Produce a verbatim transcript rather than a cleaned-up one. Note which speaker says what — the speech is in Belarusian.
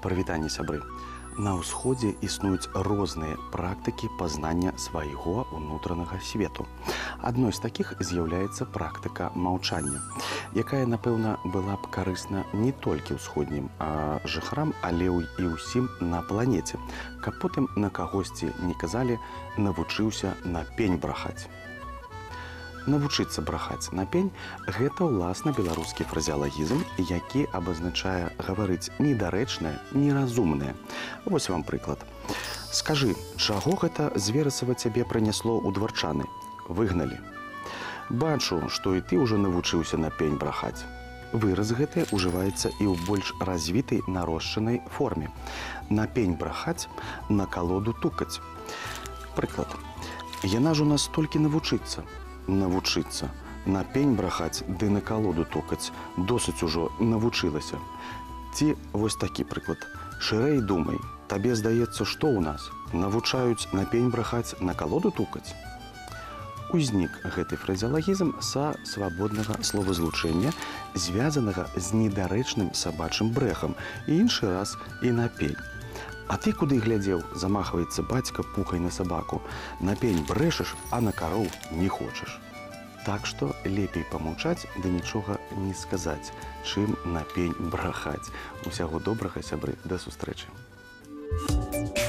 Speaker 1: Прывітанне, сябры. На ўсходзе існуюць розныя практыкі пазнання свайго ўнутранага свету. Адной з такіх з'яўляецца практыка маўчання, якая, напэўна, была б карысна не толькі ўсходнім жыхарам, але і ўсім на планеце, каб потым на кагосьці не казалі «навучыўся на пень брахаць». Навучыцца брахаць на пень – гэта ўласна беларускі фразеалагізм, які абазначае гаварыць недарэчнае, неразумнае. Вось вам прыклад. Скажы, чаго гэта зверасава цябе прынясло ў дварчаны? Выгналі. Бачу, што і ты ўжо навучыўся на пень брахаць. Выраз гэты ўжываецца і ў больш развітай нарошчанай форме. На пень брахаць, на калоду тукаць. Прыклад. Яна ж у нас толькі навучыцца. Навучыцца. На пень брахаць, ды на калоду тукаць. Досыць ужо навучылася. Ці вось такі прыклад. Шырэй думай, табе здаецца, што ў нас? Навучаюць на пень брахаць, на калоду тукаць? Узнік гэты фразеалагізм са свабоднага словазлучэння, звязанага з недарэчным сабачым брэхам, і іншы раз і на пень. А ты куды глядзеў, замахваецца бацька пухай на сабаку. На пень брэшаш, а на кароў не хочаш. Так што лепей памаўчаць, да нічога не сказаць, чым на пень брахаць. Усяго добрага, сябры, да сустрэчы.